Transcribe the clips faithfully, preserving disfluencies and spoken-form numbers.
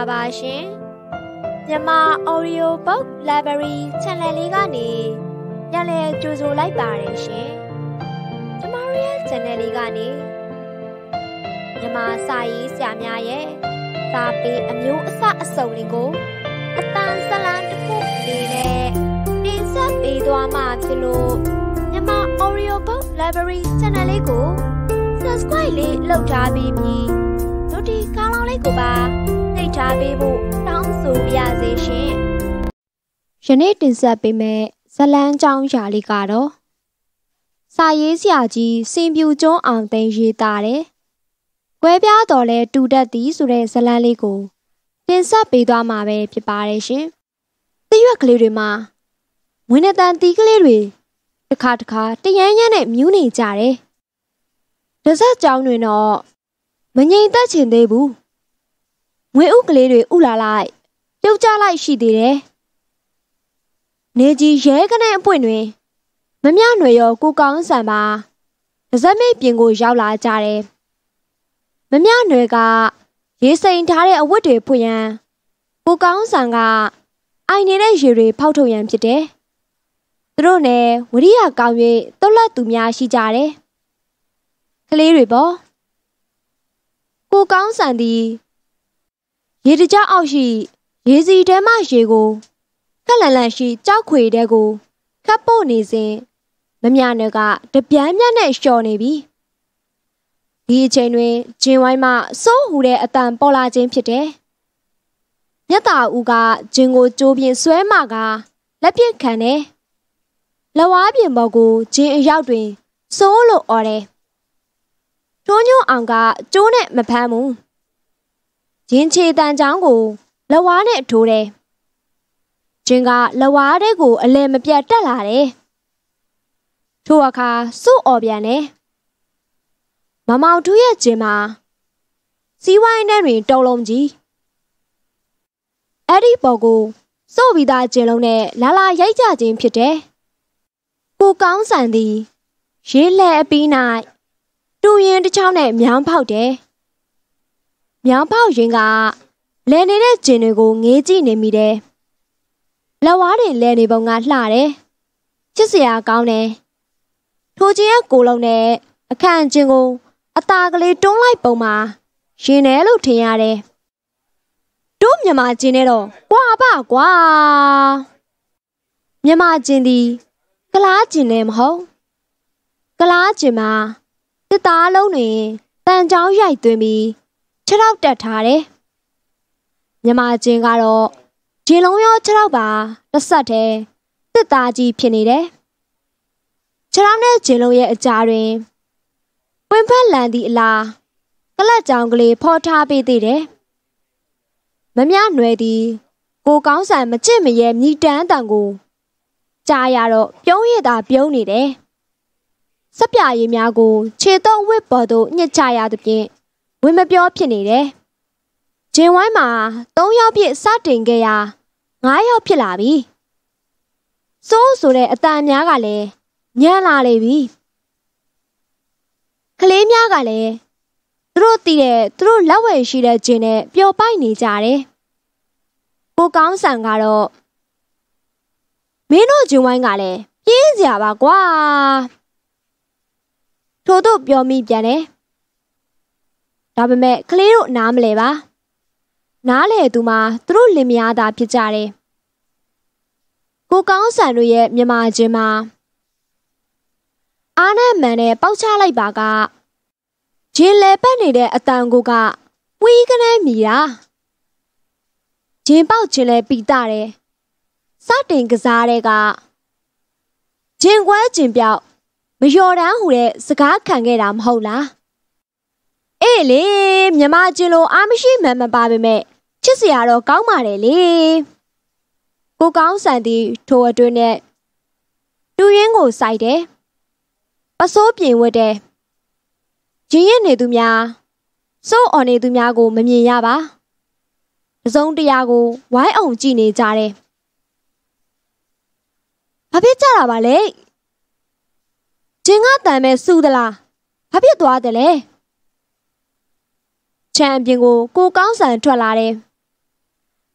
လာပါရှင်မြန်မာ Audio Book Library Channel လေးကနေပြန်လည်ကြိုဆိုလိုက်ပါတယ်ရှင်ကျမတို့ရဲ့ Channel လေးကနေမြန်မာစာရေးဆရာများရဲ့စာပေအမျိုးအစအစုံတွေကိုအတန်းဇာတ်လမ်းတစ်ခုအနေနဲ့တင်ဆက်ပေးသွားမှာဖြစ်လို့မြန်မာ Audio Book Library Channel လေးကို Subscribe လေးလုပ်ထားပြီးပြီးဒီကောင်းလေးကိုပါနှိပ်ထားပေးဖို့တောင်းဆိုပါရစေရှင်။ယနေ့တင်ဆက်ပေးမယ့်ဇာတ်လမ်းကြောင်းရာလေးကတော့စာရေးဆရာကြီးစင်ပြူကျွန်းအောင်သိန်းရေးသားတယ်။ကွဲပြားတော်လဲတူတတ်သည်ဆိုတဲ့ဇာတ်လမ်းလေးကိုတင်ဆက်ပေးသွားမှာပဲဖြစ်ပါတယ်ရှင်။တရွက်ကလေးတွေမှာဝင်းနဲ့တန်တီးကလေးတွေတစ်ခါတစ်ခါတရမ်းရမ်းနဲ့မြူးနေကြတယ်။တစ်ဆက်ကြောင်းတွင်တော့မငြိမ်သက်ချင်သေးဘူးငွေဥကလေးတွေဥလာလိုက်ပြုတ်ကျလိုက်ရှိသေးတယ်နေကြီးရဲကနေအပွင့်တွင်မမြနွယ်ရောကိုကောင်းဆန်ပါဒဇက်မိတ်ပြင်ကိုရောက်လာကြတယ်မမြနွယ်ကရေစိမ်ထားတဲ့အဝတ်တွေဖွင့်ရန်ကိုကောင်းဆန်ကအိုင်နေတဲ့ရေတွေဖောက်ထုတ်ရန်ဖြစ်တယ်သူတို့နဲ့ဝရိယကောင်း၍တွက်လက်သူများရှိကြတယ်ကလေးတွေပေါ့ကိုကောင်းဆန်သည်ရေတကြားအောက်ရှိရေစီထဲမှရေကိုခက်လန်လန်ရှိကြောက်ခွေတဲ့ကိုခတ်ပို့နေစဉ်မမြနယ်ကတပြန်းမြတ်နဲ့လျှော်နေပြီဒီအချိန်တွင်ဂျင်ဝိုင်းမှစိုးဟူတဲ့အတန်ပေါ်လာခြင်းဖြစ်တယ်မြတ်တာဦးကဂျင်ကိုကြိုးပြင်ဆွဲမှကလက်ပြခံတယ်လဝါပြင်ပေါ်ကိုဂျင်အရောက်တွင်စိုးလို့អော်တယ်တွန်းညွန့်အောင်ကကျိုးနဲ့မဖမ်းဘူးဂျင်းချေတန်ချောင်းကိုလက်ဝါးနဲ့ထိုးတယ်ဂျင်းကလက်ဝါးတဲ့ကိုအလဲမပြတ်တက်လာတယ်ထို့အခါစု့អော်ပြန်တယ်မမောင်ထူးရဲ့ဂျင်းမှာစီးဝိုင်းထဲတွင်တုံးလုံးကြီးအဲ့ဒီပေါ်ကိုစု့ပြီးသားဂျင်းလုံးနဲ့လာလာရိုက်ကြခြင်းဖြစ်တယ်ကိုကောင်းဆန်သည်ရေးလှဲအပြီး၌တူရင်တစ်ချောင်းနဲ့မြောင်းဖောက်တယ်။မြောင်းဖောက်ရင်ကလဲနေတဲ့ဂျင်တွေကိုငေးကြည့်နေမိတယ်။လက်ဝါးတွေလဲနေပုံကလှတယ်။ချစ်စရာကောင်းတယ်။ထိုဂျင်ရဲ့ကိုလုံးနဲ့အခန့်ဂျင်ကိုအตาကလေးတွန်းလိုက်ပုံမှာရင်တယ်လို့ထင်ရတယ်။တို့မြန်မာဂျင်နဲ့တော့ကွာပါကွာ။မြန်မာဂျင်ဒီကလားဂျင်လည်းမဟုတ်။ကလားဂျင်မှာတစ်သားလုံးတွင်တန်ချောင်းရိုက်သွင်းပြီးခြေထောက်တက်ထားတယ်။မြမကျင်းကတော့ဂျင်းလုံးရောခြေထောက်ပါတစ်ဆက်တည်းတစ်သားကြီးဖြစ်နေတယ်။ခြေထောက်နဲ့ဂျင်းလုံးရဲ့အကြားတွင်ပွင့်ဖက်လန်သည့်အလားကလတ်ကြောင်ကလေးဖော်ထားပေးသေးတယ်။မမြနွယ်သည်ကိုကောင်းဆန်မချစ်မရဲမြည်တမ်းတန်ကိုကြားရတော့ပြုံးရတာပြုံးနေတယ်။စက်ပြရည်များကိုခြေသုံးဝစ်ပေါ်သို့ညှစ်ချရသဖြင့်ဝင်မပြောဖြစ်နေတယ်။ဂျင်ဝိုင်းမှာသုံးယောက်ပြည့်စတင်ခဲ့ရာငါးယောက်ဖြစ်လာပြီ။စိုးဆိုတဲ့အတန်များကလည်းညံ့လာလေပြီ။ကလေးများကလည်းသူတို့တည်တဲ့သူတို့လက်ဝဲရှိတဲ့ဂျင်နဲ့ပျော်ပိုက်နေကြတယ်။ကိုကောင်းဆန်ကတော့မင်းတို့ဂျင်ဝိုင်းကလည်းပြင်းစရာပါကွာ။ထို့သို့ပြောမိပြန်တယ်။ဒါပေမဲ့ကလေးတို့နားမလဲပါ။နားလေသူမှာသူတို့လင်မယားသာဖြစ်ကြတယ်။ကိုကောင်းဆန်တို့ရဲ့မြန်မာချင်းမှာအားနဲ့မှန်နဲ့ပေါက်ချလိုက်ပါကဂျင်းလဲပတ်နေတဲ့အတန်ကိုကဝီးကနေမိတာ။ဂျင်းပေါက်ချင်းလဲပီတာတယ်။စတင်ကစားတဲ့ကဂျင်းကွဲဂျင်းပြောက်မလျော်တန်းဟူတဲ့စကားခံခဲ့တာမဟုတ်လားအေးလေမြမကျင်လို့အားမရှိမှန်မပါပေမဲ့ချစ်စရာတော့ကောင်းပါတယ်လေကိုကောင်းဆန်သည်ထိုအတွင်းနဲ့တူရင်းကိုစိုက်တယ်ပစိုးပြင်ဝတ်တယ်ရင်းရနေသူများစိုးအော်နေသူများကိုမမြင်ရပါတစုံတရာကိုဝိုင်းအောင်ကြည့်နေကြတယ်ဘာဖြစ်ကြတာပါလဲဂျင်းကတန်မဲ့စူသလားဘာဖြစ်သွားတယ်လဲချန်အပြင်ကိုကိုကောင်းဆန်ထွက်လာတယ်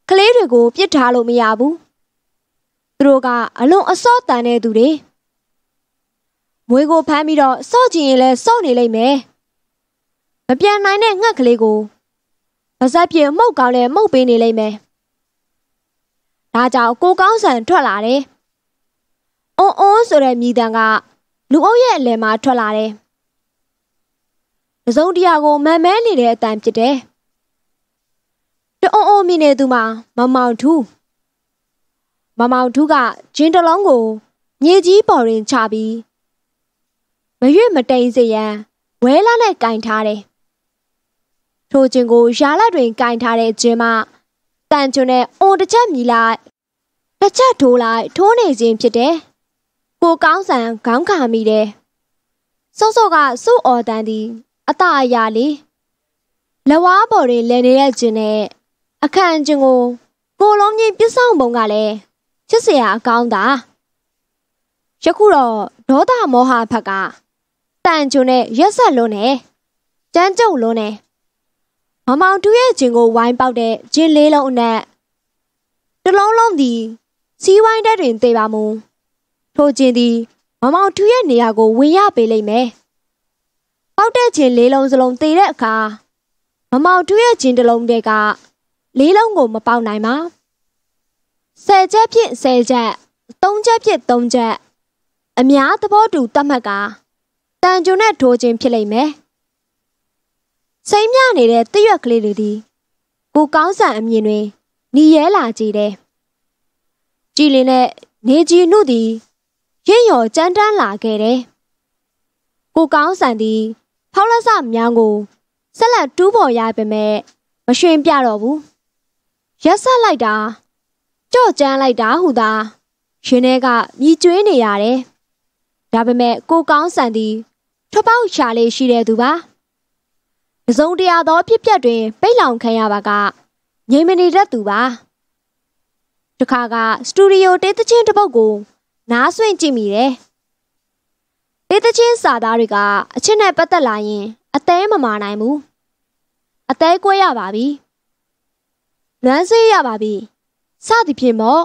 ကလေးတွေကိုပြစ်ထားလို့မရဘူးသူတို့ကအလွန်အစောတန်တဲ့သူတွေမွေးကိုဖမ်းပြီးတော့စော့ချင်ရင်လည်းစော့နေလိမ့်မယ်မပြန်နိုင်တဲ့ငှက်ကလေးကိုပါဇက်ပြေမှုတ်ကောင်းလဲမှုတ်ပေးနေလိမ့်မယ်ဒါကြောင့်ကိုကောင်းဆန်ထွက်လာတယ်အုံးအုံးဆိုတဲ့မြည်တံကလူအုပ်ရဲ့အလယ်မှာထွက်လာတယ်တစုံတရာကိုမန်မဲနေတဲ့အတန်ဖြစ်တယ်တအုံးအုံးမြည်နေသူမှာမမောင်ထူးမမောင်ထူးကဂျင်းတလုံးကိုမြေကြီးပေါ်တွင်ချပြီးမရွေ့မတိန်စေရန်ဝဲလာနဲ့ကင်ထားတယ်ထိုဂျင်းကိုရာလက်တွင်ကင်ထားတဲ့ဂျင်းမှာတန်ကျွန်းနဲ့အုံတစ်ချက်မြည်လိုက်တစ်ချက်ထိုးလိုက်ထိုးနေခြင်းဖြစ်တယ်ကိုကောင်းဆန်ခေါင်းခါမိတယ်စောစောကစု့အော်တန်သည်အတအရာလေးလဝါပေါ်တွင်လဲနေတဲ့ဂျင်းနဲ့အခန့်ဂျင်းကိုကိုလုံးကြီးပြစ်ဆောင်ပုံကလည်းချစ်စရာအကောင်းသာယခုတော့ဒေါသမောဟဖက်ကတန်ကျွန်းနဲ့ရက်ဆက်လုံးနဲ့ကြမ်းကြုတ်လုံးနဲ့မမောင်တူရဲ့ဂျင်းကိုဝိုင်းပေါက်တဲ့ဂျင်းလေးလုံးအနက်တလုံးလုံးသည်စီးဝိုင်းတဲ့တွင်သေပါမူထိုဂျင်းသည်မမောင်တူရဲ့နေရာကိုဝင်ရပေးလိမ့်မယ်ပေါက်တဲ့ဂျင်းလေးလုံးစလုံးသေတဲ့အခါမမောင်တူရဲ့ဂျင်းတလုံးတည်းကလေးလုံးကိုမပေါက်နိုင်ပါဆယ်ချက်ဖြင့်ဆယ်ချက်သုံးချက်ဖြင့်သုံးချက်အများသဘောတူတတ်မှတ်ကတန်ကြုံနဲ့ထိုးခြင်းဖြစ်လိမ့်မယ်စိမ်းမြနေတဲ့တရွက်ကလေးတွေသည်ကိုကောင်းဆန်အမြင်တွင်หนีရဲလာကြည်တယ်ကြည်လင်းနဲ့နေကြီးနုသည်ရင့်ရော်ကြမ်းတမ်းလာခဲ့တယ်ကိုကောင်းဆန်သည်ဖောက်လက်စမြောင်းကိုဆက်လက်တူးပေါ်ရပေမဲ့မရွှင်ပြတော့ဘူးရက်ဆက်လိုက်တာကြော့ကျန်းလိုက်တာဟူသာရှင်ထဲကမြည်ကျွေးနေရတယ်ဒါပေမဲ့ကိုကောင်းဆန်သည်ထွက်ပေါက်ရှာလေးရှိတဲ့သူပါတစုံတရာသောဖြစ်ပျက်တွင်ပိတ်လောင်ခံရပါကငြိမ်မနေတတ်သူပါတခါကစတူဒီယိုတေးသချင်းတစ်ပုဒ်ကိုနားဆွင့်ကြည့်မိတယ်တေးသချင်းစာသားတွေကအချစ်နဲ့ပတ်သက်လာရင်အသေးမမာနိုင်ဘူးအသေးကွဲရပါပြီလွမ်းစေးရပါပြီစသည်ဖြင့်ပေါ့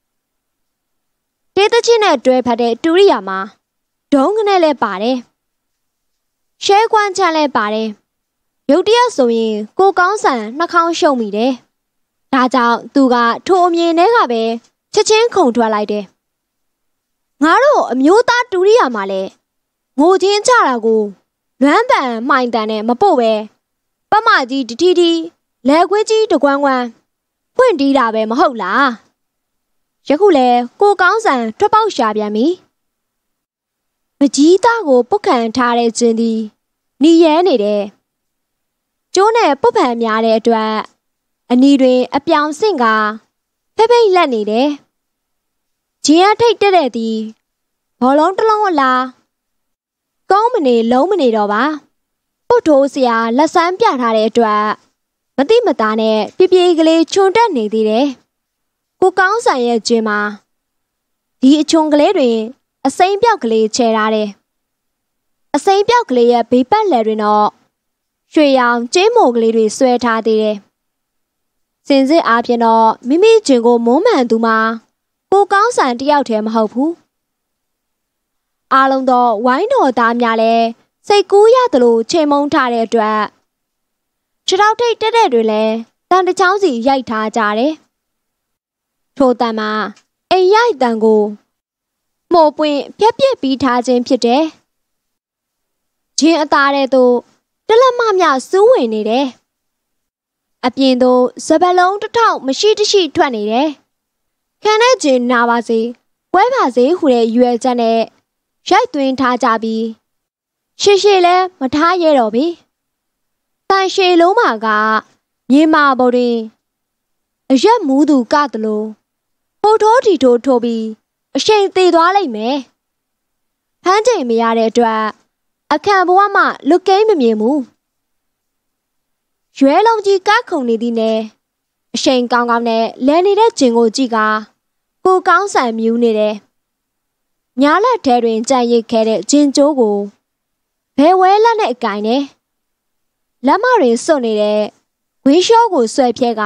တေးသချင်းနဲ့တွဲဖက်တဲ့တူရိယာမှာဒုံးကနဲ့လဲပါတယ်ရှဲခွမ်းချမ်းလဲပါတယ်ရုတ်တရက်ဆိုရင်ကိုကောင်းဆန်နှာခေါင်းရှုံမိတယ်ဒါကြောင့်သူကထိုအမြင်ထဲကပဲချက်ချင်းခုန်ထွက်လိုက်တယ်ငါတို့အမျိုးသားတူရိယာမှာလဲငိုချင်းချတာကိုလွမ်းပန်မှိုင်တန်နဲ့မပို့ပဲပမကြီးတတီတီလဲခွေးကြီးတကွမ်းကွမ်းဖွင့်တီးတာပဲမဟုတ်လားယခုလဲကိုကောင်းဆန်ထွက်ပေါက်ရှာပြန်ပြီမကြီးသားကိုပုတ်ခံထားတဲ့ခြင်းသည်หนีရဲနေတယ်ကျိုးနဲ့ပုတ်ဖန်များတဲ့အတွက်အနီတွင်အပြောင်ဆင့်ကဖိဖိတ်လက်နေတယ်ဂျင်းအထိတ်တက်တဲ့သည်ဘောလုံးတစ်လုံးအလားကောင်းမနေလုံးမနေတော့ပါပုတ်ထိုးစရာလက်ဆန်းပြထားတဲ့အတွက်မတိမသားနဲ့ပြပြေးကလေးခြုံတက်နေသေးတယ်ကိုကောင်းဆန်ရဲ့ဂျင်းမှာဒီအချုံကလေးတွင်အစိမ်းပြောက်ကလေးချဲထားတယ်အစိမ်းပြောက်ကလေးရဲ့ဘေးပတ်လည်တွင်တော့ရွှေရောင်ကျင်းမိုကလေးတွေဆွဲထားသေးတယ်စင်စစ်အားဖြင့်တော့မိမိဂျင်းကိုမုန်းမှန်သူမှာကိုကောင်းဆန်တယောက်တည်းမဟုတ်ဘူးအားလုံးသောဝိုင်းတော်သားများလည်းစိတ်ကူးရသလိုချိန်မုံထားတဲ့အတွက်ခြေထောက်ထိတ်တက်တဲ့တွေလည်းတန်တချောင်းစီရိုက်ထားကြတယ်ထိုတန်မှာအိမ်ရိုက်တန်ကိုမှုပွင့်ဖြက်ပြစ်ပြီးထားခြင်းဖြစ်တယ်ဂျင်းအသားတဲ့သို့တလက်မမြစူးဝင်နေတယ်အပြင်သို့စပလုံးတစ်ထောက်မရှိတရှိထွက်နေတယ်ခံတဲ့ဂျင်းနာပါစေပွဲပါစေဟူတဲ့ရွယ်ချက်နဲ့ရိုက်သွင်းထားကြပြီးရှေရှေလဲမထားရတော့ပြီတန်ရှေလုံးမှာကမြေမာပေါ်တွင်အရက်မူးသူကတလို့ဟိုထိုးတီထိုးထိုးပြီးအရှိန်သေးသွားလိမ့်မယ်ဖမ်းချိန်မရတဲ့အတွက်အခန့်ဘဝမှလွတ်ကင်းမမြင်ဘူးရွဲလုံးကြီးကခုန်နေသည်နဲ့အရှိန်ကောင်းကောင်းနဲ့လဲနေတဲ့ဂျင်ကိုကြည့်ကကိုကောင်းဆန်မြူးနေတယ်ညားလက်ထဲတွင်ကြံ့ရစ်ခဲ့တဲ့ဂျင်ကျိုးကိုဘယ်ဝဲလက်နဲ့အကင်နဲ့လက်မတွင်စွန့်နေတဲ့ဝင်းလျှောကိုဆွဲဖြဲက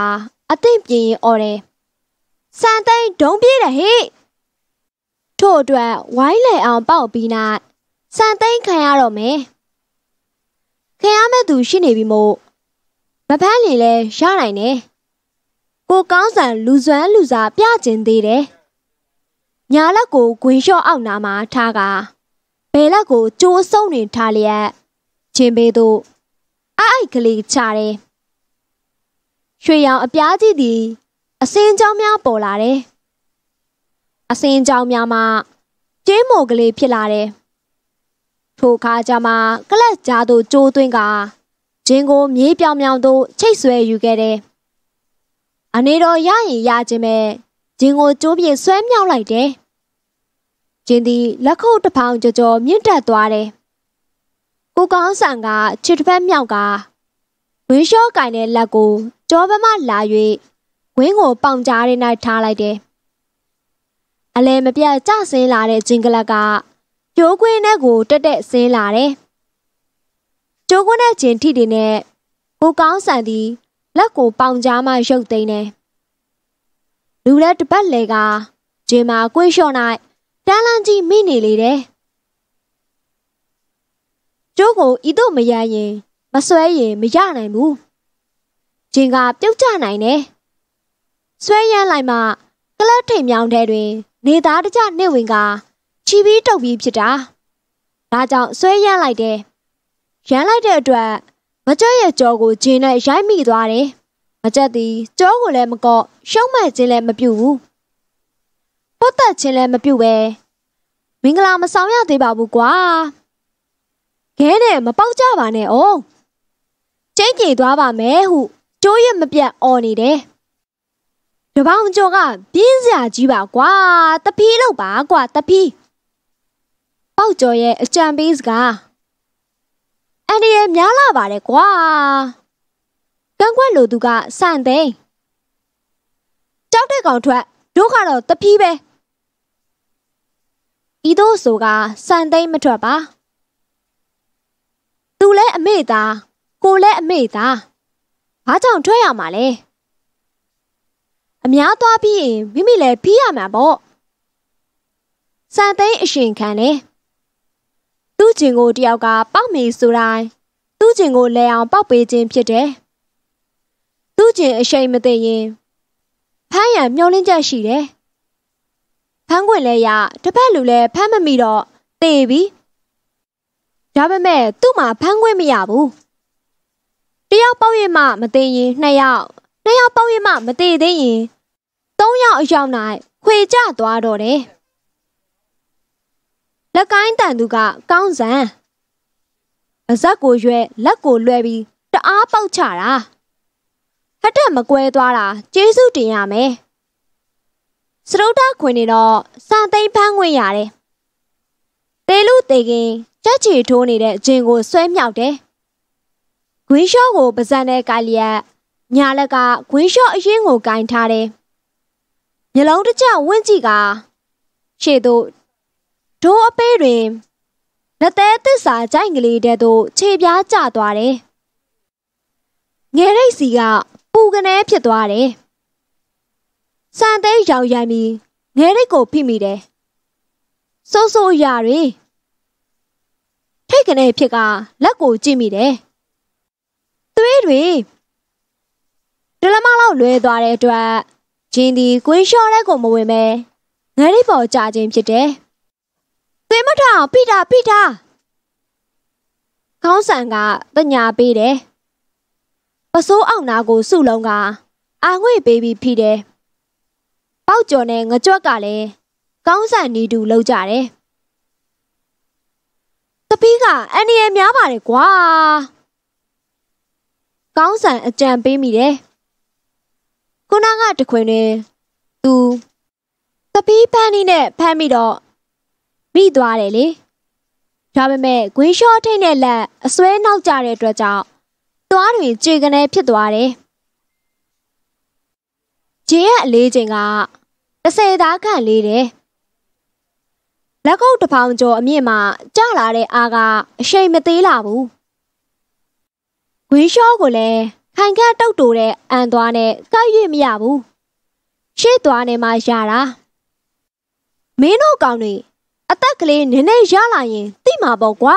အသင့်ပြင်ရင်အော်တယ်စံသိန်းဒုံပြေးတယ်ဟိထို့အတွက်ဝိုင်းလေအောင်ပေါက်ပြီးနိုင်စံသိန်းခံရတော့မယ်ခံရမဲ့သူရှိနေပြီမို့မဖမ်းလေလဲရနိုင်တယ်ကိုကောင်းဆန်လူစွမ်းလူစားပြကျင်သေးတယ်ညာလက်ကိုဂွင်လျှော့အောက်နာမှာထားကဘယ်လက်ကိုကျိုးအစုံနေထားလျက်ချင်းပေးသူအိုက်ကလေးချတယ်ရွှေရောင်အပြားကြီးသည်အစင်းကြောင်းများပေါ်လာတယ်အစင်းကြောင်းများမှာကျင်းမိုကလေးဖြစ်လာတယ်ထိုခါကျမှကလပ်ကြားသို့ကျိုးသွင်းကဂျင်းကိုမြေးပြောင်ပြောင်သို့ချိတ်ဆွဲယူခဲ့တယ်အနေတော်ရရင်ရခြင်းပဲဂျင်းကိုကျိုးပြင်းဆွဲမြောက်လိုက်တယ်ဂျင်းသည်လက်ခုပ်တစ်ဖောင်ကြော်ကြော်မြင့်တက်သွားတယ်ကိုကောင်းဆန်ကခြေတစ်ဖက်မြောက်ကဝင်းလျှော့ကင်တဲ့လက်ကိုကြောပမလာ၍ဝင်းကိုပေါင်ကြားရ၌ထားလိုက်တယ်အလဲမပြတ်ကျဆင်းလာတဲ့ဂျင်းကလပ်ကကျိုးခွင်းနဲ့ကိုတက်တက်ဆင်းလာတယ်ကျိုးခွင်းနဲ့ဂျင်းထိတွေနဲ့ကိုကောင်းဆန်သည်လက်ကိုပေါင်ကြားမှရုပ်သိမ်းတယ်လူလက်တစ်ပတ်လေကဂျင်းမှာကွေးလျှော့၌တန်းလန်းကြီးမိနေလေတယ်ကျိုးကိုဤသို့မရရင်မဆွဲရင်မရနိုင်ဘူးဂျင်းကပြုတ်ကျနိုင်တယ်ဆွဲရမ်းလိုက်မှကလပ်ထိန်မြောင်းတဲ့တွင်နေသားတကြနေဝင်ကချီပြီးတုပ်ပြီးဖြစ်တာဒါကြောင့်ဆွဲရမ်းလိုက်တယ်ရမ်းလိုက်တဲ့အတွက်မကြက်ရဲ့ကြောကိုဂျင်းနဲ့ရိုက်မိသွားတယ်မကြက်သည်ကြောကိုလည်းမကော့ရှုံးမဲ့ခြင်းလည်းမပြုတ်ဘူးပုတ်သက်ခြင်းလည်းမပြုတ်ပဲမင်္ဂလာမဆောင်ရသေးပါဘူးကွာခဲနဲ့မပေါက်ကြပါနဲ့အောင်ကျိတ်ကြေသွားပါမယ်ဟုကျိုးရမပြတ်အော်နေတယ်တပေါင်းကျော်ကပြင်းစရာကြီးပါကွာတပီးလို့ပါကွာတပီးပေါက်ကျော်ရဲ့အကြံပေးစကားအန်ဒီရဲ့များလာပါတယ်ကွာကန်းကွက်လိုသူကစန့်သိန်းကြောက်တဲ့ကောင်ထွက်တို့ကတော့တပီးပဲဤသို့ဆိုကစန့်သိန်းမထွက်ပါသူလဲအမေသားကိုလဲအမေသားဘာကြောင့်ထွက်ရမှာလဲအများသွားပြီးရင်မိမိလည်းဖီးရမှာပေါ့စံသိန်းအရှင်ခံတယ်သူ့ကျင်ကိုတယောက်ကပေါက်မီဆိုတိုင်းသူ့ကျင်ကိုလဲအောင်ပေါက်ပေးခြင်းဖြစ်တယ်သူ့ကျင်အရှိန်မသိရင်ဖမ်းရန်မျောလင်းချက်ရှိတယ်ဖမ်းခွင့်လဲရတစ်ဖက်လူလည်းဖမ်းမမိတော့သေပြီဒါပေမဲ့သူ့မှာဖမ်းခွင့်မရဘူးတယောက်ပေါက်ရမှမသိရင်နှစ်ယောက်နှစ်ယောက်ပေါက်ရမှမသိသေးရင်သုံးယောက်အယောက်၌ခွေကျသွားတော့တယ်လက်ကိုင်းတန်သူကကောင်းစံအဇက်ကိုရွဲလက်ကိုလွှဲပြီးတအားပေါက်ချတာဟက်တက်မကွဲသွားတာကျေးဇူးတင်ရမယ်စရုပ်သားခွင်နေတော့စံသိန်းဖမ်းခွင့်ရတယ်တေလူတေကင်းကြက်ချီထိုးနေတဲ့ဂျင်ကိုဆွဲမြောက်တယ်ဂွင်းလျှော့ကိုပါဇက်နဲ့ကိုက်လျက်ညာလက်ကဂွင်းလျှော့အရင်ကိုကင်ထားတယ်မျက်လုံးတစ်ချက်ဝင့်ကြည့်ကရှေ့သို့ဒိုးအပေးတွင်လက်သေးသစ္စာကြိုင်ကလေးတဲ့သို့ခြေပြားကျသွားတယ်ငယ်ရိတ်စီကပူကနေဖြစ်သွားတယ်စံသိန်းရောက်ရမ်းပြီးငယ်ရိတ်ကိုဖိမိတယ်စိုးစိုးရတွေထိတ်ကနေဖြစ်ကလက်ကိုကြည့်မိတယ်သွေးတွေဒလမလောက်လွဲသွားတဲ့အတွက်ဂျင်းဒီကွင်းလျှော့တဲ့ကိုမဝင်ပဲငယ်ရိတ်ပေါ်ကြခြင်းဖြစ်တယ်သွေးမထောင်ဖိတာဖိတာခေါင်းဆန်ကတညာပေးတယ်ပစိုးအောင်နာကိုစုလုံးကအာငွေ့ပေးပြီးဖိတယ်ပေါက်ကျော်နဲ့ငကြွက်ကလည်းကောင်းဆန်နီတူလောက်ကြတယ်တပီးကအန်ဒီရဲ့များပါတယ်ကွာကောင်းဆန်အကြံပေးမိတယ်ခုနကတခွင်တွင်သူတပီးပန်းနီးနဲ့ဖမ်းပြီးတော့မိသွားတယ်လေဒါပေမဲ့ဂွင်းလျှော့ထိတ်နဲ့လက်အစွဲနောက်ကျတဲ့အတွက်ကြောင့်သွားတွင်ကြေကနေဖြစ်သွားတယ်ဂျင်းရဲ့အလေးချိန်ကတစ်ဆယ်သားခန့်လေးတယ်လက်ကုပ်တစ်ပေါင်ကျော်အမြင့်မှာကျလာတဲ့အားကအရှိန်မသေးလာဘူးဂွင်းလျှော့ကိုလည်းခိုင်ခန့်တုတ်တူတဲ့အန်သွားနဲ့ကိုက်ရွေ့မရဘူးရှေ့သွားနေမှရတာမင်းတို့ကောင်တွေအသက်ကလေးနည်းနည်းရလာရင်သိမှာပေါ့ကွာ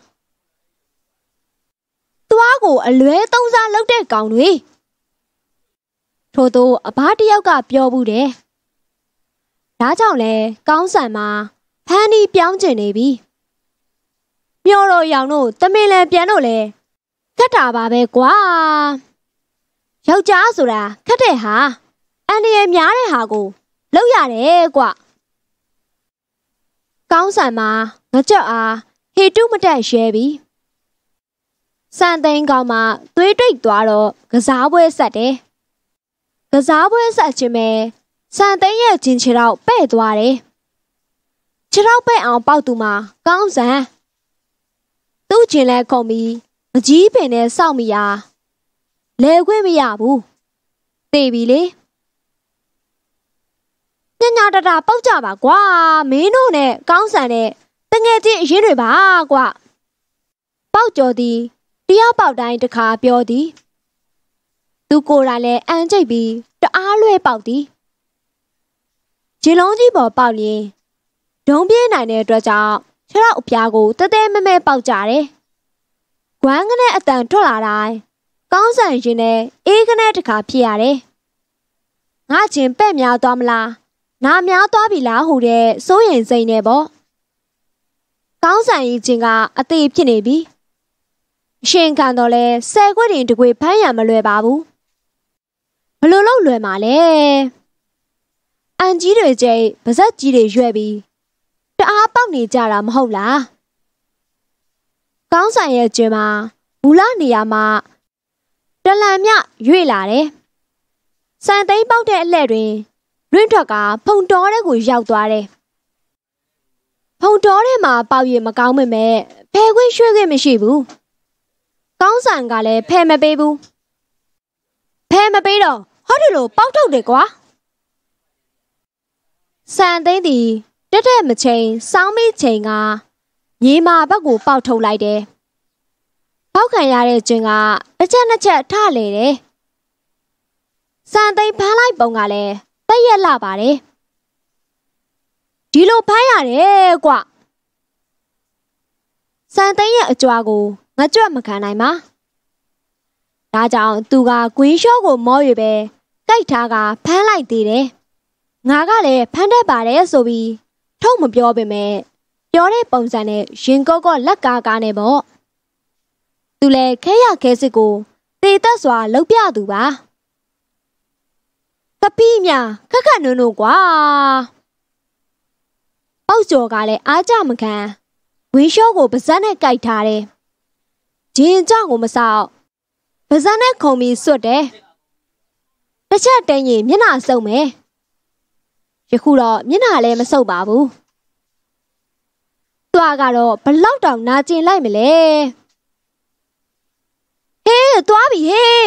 သွားကိုအလွဲသုံးစားလုပ်တဲ့ကောင်တွေထို့သောအဘတယောက်ကပြောဘူးတယ်ဒါကြောင့်လဲကောင်းဆန်မှာဖမ်းပြီးပြောင်းကျင်နေပြီမျောတော်ရောင်တို့တမင်လန်ပြန်တော့လဲခက်တာပါပဲကွာယောက်ျားဆိုတာခက်တဲ့ဟာအန်ဒီရဲ့များတဲ့ဟာကိုလောက်ရတယ်ကွကောင်းဆန်မှာငကြက်အားဟေတုမတက်ရဲပြီစံသိန်းကောင်မှသွေးတိတ်သွားတော့ကစားပွဲဆက်တယ်ကစားပွဲဆက်ခြင်းပဲစံသိန်းရဲ့ဂျင်ချီတော့ပဲ့သွားတယ်ခြေတော့ပဲ့အောင်ပေါက်သူမှာကောင်းဆန်သူ့ဂျင်လဲခုံပြီးမကြီးပင်နဲ့စောက်မိရာလဲခွင့်မရဘူးသိပြီလေညညာတတာပေါက်ကြပါကွာမင်းတို့နဲ့ကောင်းဆန်နဲ့တငယ်ချင်းအရင်တွေပါကွာပေါက်ကြော်သည်တယောက်ပေါက်တိုင်းတစ်ခါပြောသည်သူကိုယ်တိုင်လည်းအန်ကျိတ်ပြီးတအားလွဲပေါက်သည်ဂျင်လုံးကြီးပေါ်ပေါက်ရင်ဒုံပြေးနိုင်တဲ့အတွက်ကြောင့်ခြေထောက်အပြားကိုတဲတဲမဲမဲပေါက်ကြတယ်ဂွမ်းကနဲ့အတန်ထွက်လာတိုင်းကောင်းဆန်ရင်နဲ့အေးကနဲ့တစ်ခါဖြစ်ရတယ်ငါချင်းပဲ့များသွားမလားနာများသွားပြီလားဟူတဲ့စိုးရင်စိန်နဲ့ပေါ့ကောင်းဆန်ရင်ချင်းကအသေးဖြစ်နေပြီအရှင်ခံတော့လဲဆယ်ခွက်တင်တကွေဖမ်းရမလွယ်ပါဘူးဘလို့လို့လွယ်မှာလဲအန်ကြီးတွေကျိတ်ပါဇက်ကြီးတွေရွက်ပြီးတအားပေါက်နေကြတာမဟုတ်လားကောင်းဆန်ရဲ့ကျင်းမှာမူလနေရာမှာတလန်မြရွေ့လာတယ်စံသိန်းပေါက်တဲ့အလှဲ့တွင်ရင်းထွက်ကဖုံတော်တဲ့ကိုရောက်သွားတယ်ဖုံတော်ထဲမှာပေါက်ရမကောင်းမမဲ့ဖဲခွင့်ရွှေ့ခွင့်မရှိဘူးကောင်းဆန်ကလည်းဖဲမပေးဘူးဖဲမပေးတော့ဟောဒီလိုပေါက်ထုတ်တယ်ကွာစံသိန်းသည်တက်တဲ့မချိန်စောင်းမိချိန်ကညီမဘက်ကိုပေါက်ထုတ်လိုက်တယ်ပေါက်ခံရတဲ့ကျင်းကတစ်ချက်နှစ်ချက်ထလေတယ်စံသိန်းဖမ်းလိုက်ပုံကလည်းတက်ရက်လာပါတယ်ဒီလိုဖမ်းရတယ်ကွစံသိန်းရဲ့အကြွားကိုငကြွက်မခံနိုင်ပါဒါကြောင့်သူကကွင်းလျှော့ကိုမောရွေပဲကြိုက်ထားကဖမ်းလိုက်သေးတယ်ငါကလည်းဖမ်းတတ်ပါတယ်ဆိုပြီးထုတ်မပြောပေမဲ့ပြောတဲ့ပုံစံနဲ့ရင်ကော့ကော့လက်ကားကားနဲ့ပေါ့သူလည်းခဲရခဲစစ်ကိုတေသက်စွာလှုပ်ပြသူပါကပီးမြခက်ခက်နုံနုံကွာပေါက်ကျော်ကလည်းအားကြမခံဝင်းလျှော့ကိုပါဇက်နဲ့ကြိုက်ထားတယ်ဂျင်းကြောင့်ကိုမဆောက်ပါဇက်နဲ့ခုံပြီးစွတ်တယ်တစ်ချက်တင်းရင်မျက်နှာစုံမယ်ယခုတော့မျက်နှာလည်းမဆုပ်ပါဘူးသွားကတော့ဘလောက်တောင်နာကျင်လိုက်မလဲဟေးသွားပြီဟေး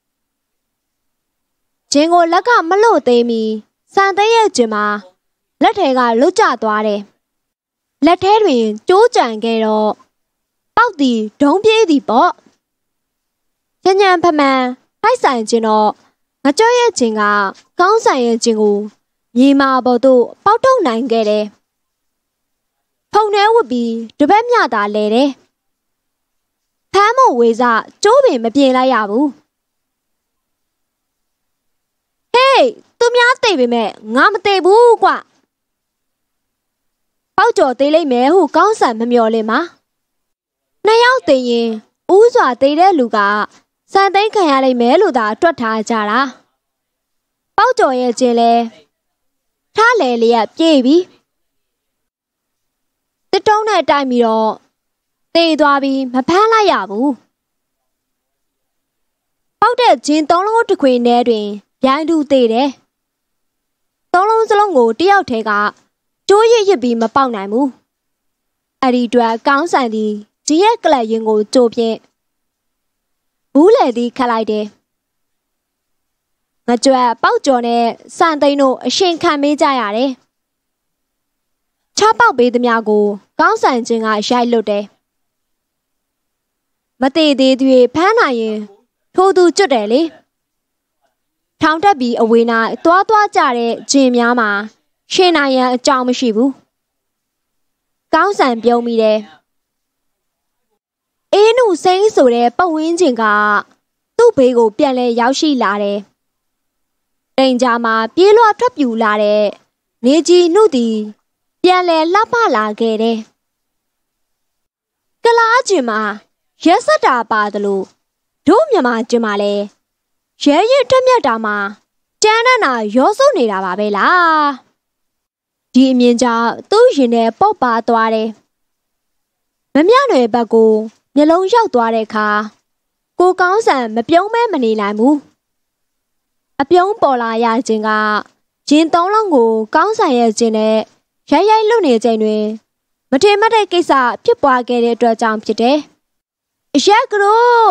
ဂျင်းကိုလက်ကမလို့သေးမီစံသိန်းရဲ့ဂျင်းမှာလက်ထဲကလွတ်ကျသွားတယ်လက်ထဲတွင်ကျိုးကြံခဲ့တော့ပေါက်သည်ဒုံပြေးသည်ပေါ့ညံ့ညံ့ဖမှန်ဖိုက်ဆိုင်ခြင်းတော့ငကြော့ရဲ့ဂျင်းကကောင်းဆိုင်ရဲ့ဂျင်းကိုမြေမာပေါ်သို့ပေါက်ထုတ်နိုင်ခဲ့တယ်ဖုံထဲဝတ်ပြီးတပတ်မြတာလဲတယ်ဖမ်းမဝေစားကျိုးပင်မပြေလိုက်ရဘူးဟေးသူများသိပေမဲ့ငါမသိဘူးကွပေါက်ကျော်သေးလိုက်မယ်ဟုကောင်းဆန်မမျော်လင့်ပါနှစ်ယောက်သိရင်ဥစွာသိတဲ့လူကစံသိန်းခံရလိမ့်မယ်လို့သာတွက်ထားကြတာပေါက်ကျော်ရဲ့ကျင်းလဲထားလေလျက်ပြေးပြီတတုံးနဲ့တိုက်ပြီးတော့သေသွားပြီးမဖမ်းလိုက်ရဘူးပေါက်တဲ့ဂျင်းသုံးလုံးတစ်ခွေနဲ့တွင်ရိုင်းတူသေးတယ်သုံးလုံးစလုံးကိုတယောက်ထဲကကျိုးရစ်ရစ်ပြီးမပေါက်နိုင်ဘူးအဲ့ဒီအတွက်ကောင်းဆန်သည်ဂျင်းရဲ့ကလပ်ရင်ကိုကြိုးဖြင့်ဘူးလေသည်ခတ်လိုက်တယ်ငကြွက်ပေါက်ကျော်နဲ့စံသိန်းတို့အရှင်ခံမေးကြရတယ်ချပေါက်ပေးသမျှကိုကောင်းဆန်ခြင်းကရိုက်လွတ်တယ်မတည်သေးသေးဖမ်းနိုင်ရင်ထိုသူကျွတ်တယ်လေထောင်တက်ပြီးအဝေး၌သွားသွားကြတဲ့ဂျင်များမှာရှင်းနိုင်ရန်အကြောင်းမရှိဘူးကောင်းဆန်ပြုံးမိတယ်အေးနုစိမ့်ဆိုတဲ့ပတ်ဝန်းကျင်ကသူ့ဘေးကိုပြန်လဲရောက်ရှိလာတယ်တိမ်ကြားမှာပြေးလွှာထွက်ပြူလာတဲ့နေကြီးနှုတ်သည်ပြန်လဲလှပလာခဲ့တယ်ကလားကျင်မှာရက်ဆက်တာပါသလိုတို့မြန်မာကျင်မှာလဲရဲရဲတက်မြတ်တာမှာတန်းတန်းတာရောစုနေတာပါပဲလားဒီအမြင်ကြောင့်သူ့ရင်ထဲပေါက်ပါသွားတယ်မမြနွယ်ဘက်ကိုမျက်လုံးရောက်သွားတဲ့အခါကိုကောင်းဆန်မပြုံးမဲမနေနိုင်ဘူးအပြုံးပေါ်လာရခြင်းကဂျင်းသုံးလုံးကိုကောင်းဆန်ရဲ့ခြင်းနဲ့ရိုက်ရိုက်လွတ်နေချိန်တွင်မထေမတဲ့ကိစ္စဖြစ်ပွားခဲ့တဲ့အတွက်ကြောင့်ဖြစ်တယ်အရက်ကလို့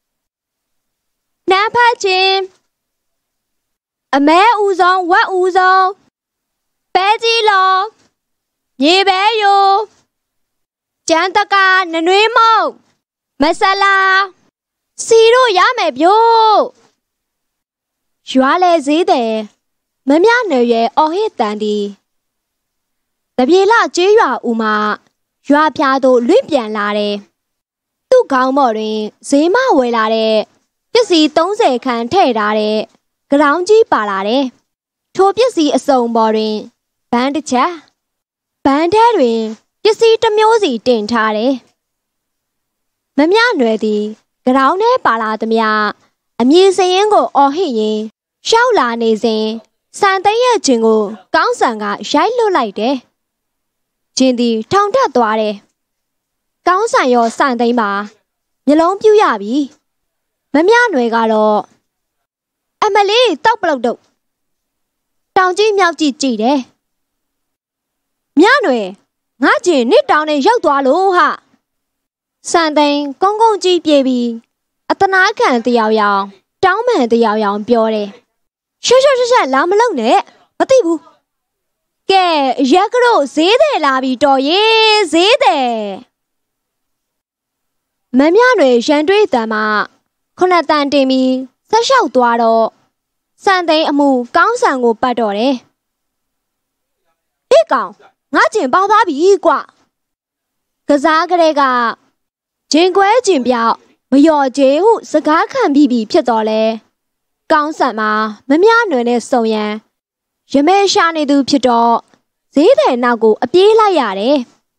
နားဖတ်ခြင်းအမဲဦးဆုံးဝက်ဦးဆုံးပဲကြီးလောမြေပဲယိုကျန်းတကာနနွေးမုတ်မဆလာစီတို့ရမယ်ပြို့ရွာလေဈေးတယ်မမြနယ်ရဲ့အော်ဟစ်တန်ဒီတပြေလကျေးရွာဦးမှာရွာဖျားသို့လွင့်ပြန်လာတယ်သူ့ခေါင်းပေါ်တွင်ဈေးမဝယ်လာတဲ့ပစ္စည်းသုံးဆယ်ခန်းထည့်ထားတဲ့ဂရောင်းကြီးပါလာတယ်ထိုပစ္စည်းအစုံပေါ်တွင်ဘန်းတစ်ချက်ဘန်းထဲတွင်ပစ္စည်းတစ်မျိုးစီတင်ထားတယ်မမြနွယ်သည်ဂရောင်းထဲပါလာသမျှအမည်စရင်ကိုအော်ဟစ်ရင်ရှောက်လာနေစဉ်စံသိမ်းရဲ့ဂျင်ကိုကောင်းဆန်ကရိုက်လွတ်လိုက်တယ်ဂျင်သည်ထောင်ထက်သွားတယ်ကောင်းဆန်ရောစံသိမ်းပါမျက်လုံးပြူရပြီမမြနွယ်ကတော့အမလေးတောက်ပလုတ်တော့တောင်ကြီးမြောက်ကြီးကြည့်တယ်မြနွယ်ငါဂျင်နစ်တောင်နဲ့ရောက်သွားလို့ဟာစံသိမ်းကုန်းကုန်းကြီးပြေးပြီးအတနာခံတယောက်ယောင်တောင်းမှန်တယောက်ယောင်ပြောတယ်ရှက်ရှက်ရှက်ရှက်လာမလုံနဲ့မသိဘူးကဲရက်ကတော့ဈေးတယ်လာပြီတော်ရေးဈေးတယ်မမြနွယ်ရန်တွေးတံမှာခုနှစ်တန်တင်ပြီးဆက်လျှောက်သွားတော့စံသိမ်းအမှုကောင်းဆန်ကိုပတ်တော့တယ်ဟေ့ကောင်ငါကျင်ပေါသွားပြီကွကစားကလေးကဂျင်ကွဲဂျင်ပြောက်မလျော်ကျေဟုစကားခံပြီးပြီဖြစ်တော်လဲကောင်းဆန်မှာမမြနွယ်နဲ့စုံရန်ရမဲရှာနေသူဖြစ်တော့ဈေးတယ်နောက်ကိုအပြေးလိုက်ရတယ်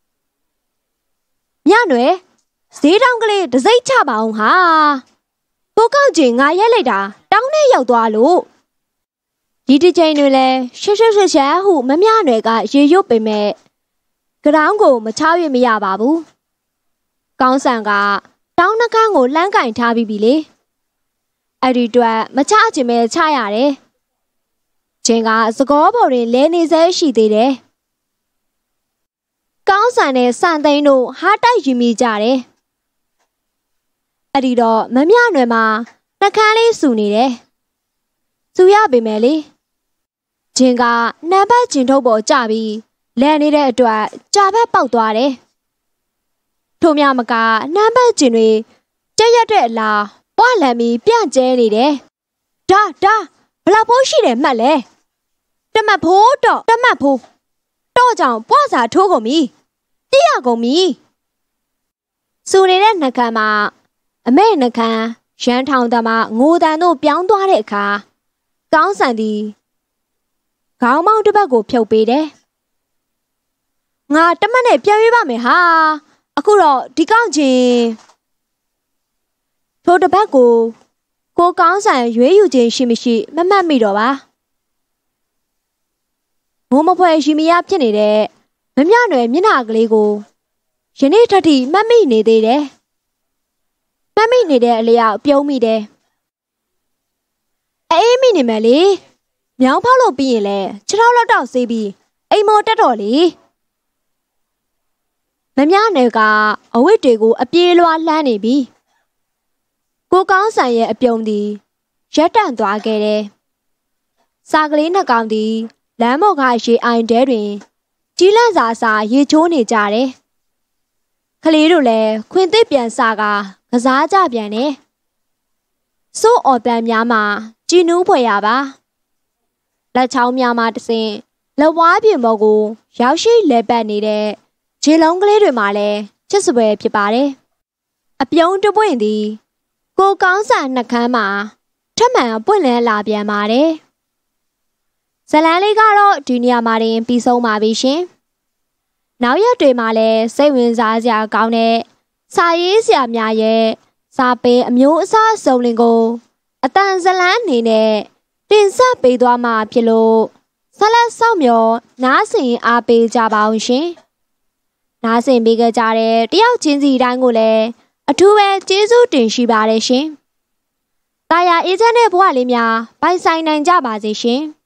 မြနွယ်ဈေးတောင်းကလေးတစိမ့်ချပါအောင်ဟာကိုကောက်ကျင်ငါရက်လိုက်တာတောင်းနဲ့ရောက်သွားလို့ဒီတစ်ချိန်တွင်လဲရှက်ရှက်ရှက်ရှက်ဟုမမြနွယ်ကရေရွတ်ပေမဲ့ကရောင်းကိုမချရမရပါဘူးကောင်းဆန်ကတောင်းနှကန်းကိုလှမ်းကင်ထားပြီးပြီလေအဲ့ဒီအတွက်မချချင်ပဲချရတယ်ဂျင်ကစကောပေါ်တွင်လဲနေဆဲရှိသေးတယ်ကောင်းဆန်နဲ့စံသိန်းတို့ဟားတိုက်ယူမိကြတယ်အဲ့ဒီတော့မမြနွယ်မှာနှကန်းလေးစူနေတယ်စူရပေမဲ့လေဂျင်ကနံပါတ်ဂျင်ထုတ်ပေါ်ကြပြီးလဲနေတဲ့အတွက်ကြာဘက်ပေါက်သွားတယ်ထို့မြမကနံပါတ်ဂျင်တွေကြက်ရက်တဲ့အလားပွားလန်ပြီးပြန့်ကျဲနေတယ်ဒါဒါဘလောက်ဖိုးရှိတယ်မှတ်လဲတမတ်ဖိုးတော့တမတ်ဖိုးတော့ကြောင်ပွားစာထိုးကုန်ပြီပြရကုန်ပြီစူနေတဲ့နှကန်းမှာအမဲနှကန်းရန်ထောင်တမှာငိုတန်တို့ပြောင်းသွားတဲ့အခါကောင်းဆန်သည်ခေါင်းမောင်းတစ်ပတ်ကိုဖြုတ်ပေးတယ်ငါတမတ်နဲ့ပြန်ရွေးပါမယ်ဟာအခုတော့ဒီကောင်းချင်းထိုတစ်ပတ်ကိုကိုကောင်းဆန်ရွေးယူခြင်းရှိမရှိမမှတ်မိတော့ပါမိုးမဖွဲရှိမရဖြစ်နေတဲ့မမြနွယ်မျက်နှာကလေးကိုယနေ့ထက်ထိမှတ်မိနေသေးတယ်မှတ်မိနေတဲ့အလျောက်ပြုံးမိတယ်အေးမိနေမယ်လေမြောင်းဖောက်လို့ပြီးရင်လဲခြေထောက်လောက်တော့ဆေးပြီးအိမ်မော်တက်တော့လေမမြနယ်ကအဝတ်တွေကိုအပြေးလွှားလှမ်းနေပြီကိုကောင်းဆန်ရဲ့အပြုံးသည်ရက်တန့်သွားခဲ့တယ်စာကလေးနှစ်ကောင်သည်လမ်းပေါ်ကရေအိုင်တဲတွင်ကြီးလန့်စာစာရေချိုးနေကြတယ်ကလေးတို့လည်းခွင်သစ်ပြန်စာကကစားကြပြန်တယ်စိုးအော်တန်များမှာကြည်နူးဖွယ်ရပါလက်ချောင်းများမှာတဆင့်လက်ဝါးပြင်ပေါ်ကိုရောက်ရှိလဲပတ်နေတဲ့ခြေလုံးကလေးတွေမှာလည်းချစ်စပွဲဖြစ်ပါတယ်အပြုံးတပွင့်သည်ကိုကောင်းဆန်နှကမ်းမှာထက်မှန်ပွင့်လန်းလာပြန်ပါတယ်ဇလန်းလေးကတော့ဒီနေရာမှာတင်ပြီးဆုံးပါပြီရှင်နောက်ရက်တွေမှာလည်းစိတ်ဝင်စားစရာကောင်းတဲ့စာရေးဆရာများရဲ့စာပေအမျိုးအစားစုံလင်ကိုအတန်ဇလန်းအနေနဲ့တင်ဆက်ပေးသွားမှာဖြစ်လို့ဆက်လက်စောင့်မျှော်နားဆင်အားပေးကြပါအောင်ရှင်နားဆင်ပေးကြတဲ့တယောက်ချင်းစီတိုင်းကိုလည်းအထူးပဲကျေးဇူးတင်ရှိပါတယ်ရှင်တာယာအေးချမ်းတဲ့ဘဝလေးများပိုင်ဆိုင်နိုင်ကြပါစေရှင်